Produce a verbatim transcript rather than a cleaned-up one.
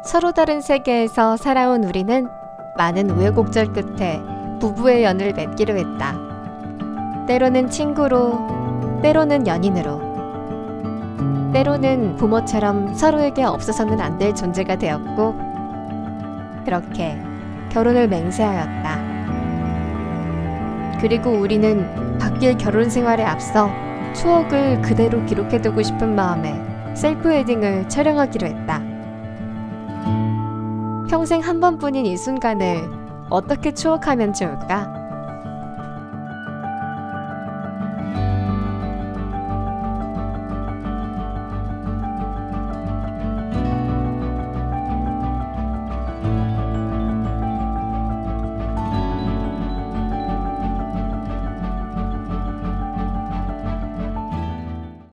서로 다른 세계에서 살아온 우리는 많은 우여곡절 끝에 부부의 연을 맺기로 했다. 때로는 친구로, 때로는 연인으로, 때로는 부모처럼 서로에게 없어서는 안 될 존재가 되었고, 그렇게 결혼을 맹세하였다. 그리고 우리는 바뀔 결혼 생활에 앞서 추억을 그대로 기록해두고 싶은 마음에 셀프 웨딩을 촬영하기로 했다. 평생 한 번뿐인 이 순간을 어떻게 추억하면 좋을까?